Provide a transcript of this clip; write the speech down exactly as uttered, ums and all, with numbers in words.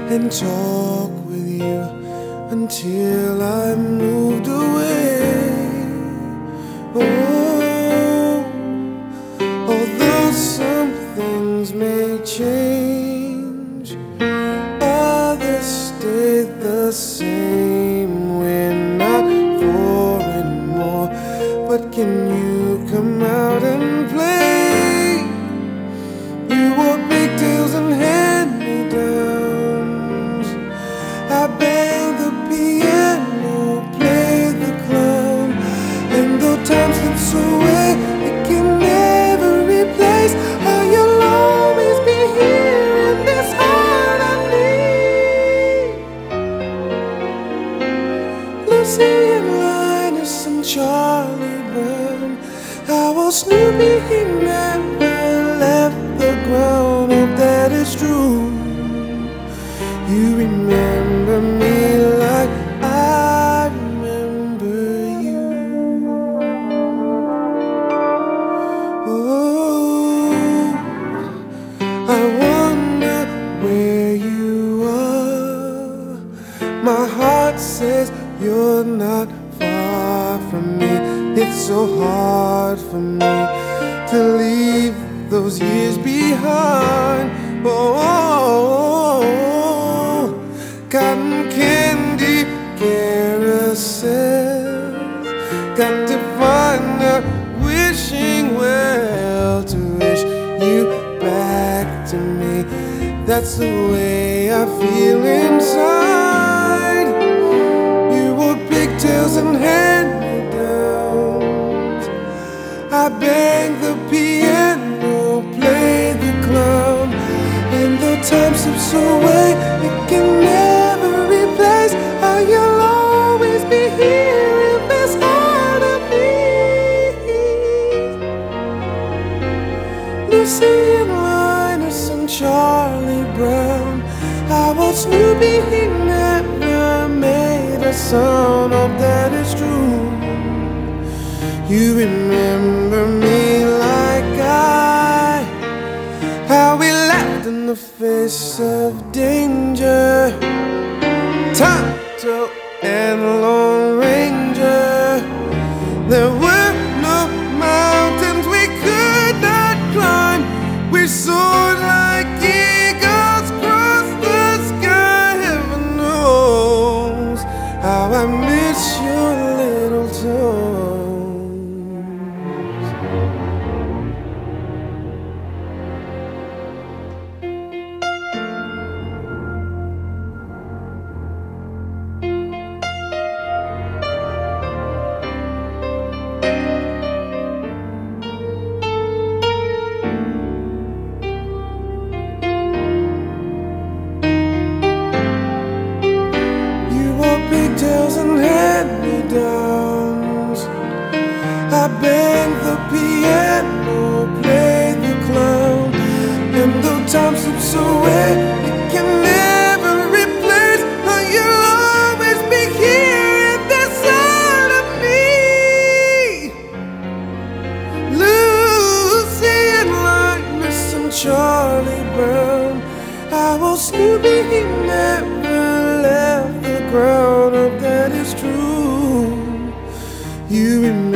and talk with you until I moved away. Oh, although some things may change, others stay the same. We're not four anymore, but can you come out and play? You wore pigtails and hand-me-downs. I banged the piano, played the clown, and though time slips away, it can never replace how you'll always be here in this heart I need. Lucy and Linus and Charlie Brown, how old Snoopy, he never left the ground. If that is true, you remember me like I remember you. Oh, I wonder where you are. My heart says you're not far from me. It's so hard for me to leave those years behind. Oh, cotton candy carousels, got to find a wishing well to wish you back to me. That's the way I feel inside. You wore pigtails and hand-me-downs. I banged the piano, played the clown, and though time slips away, it can never replace how you'll always be here in this heart of me. Lucy and Linus and Charlie Brown, how old Snoopy, he never made a sound. Oh, that is true. You remember me like I, how we laughed in the face of danger, Tonto and Lone Ranger. There were no mountains we could not climb. We soared like eagles across the sky. Heaven knows how I miss your little tones. Pigtails and hand-me-downs. I banged the piano, played the clown, and though time slips away, it can never replace how you'll always be here in this side of me. Lucy and Linus and Charlie Brown, how old Snoopy, he never left the ground. Oh, that is true. You remember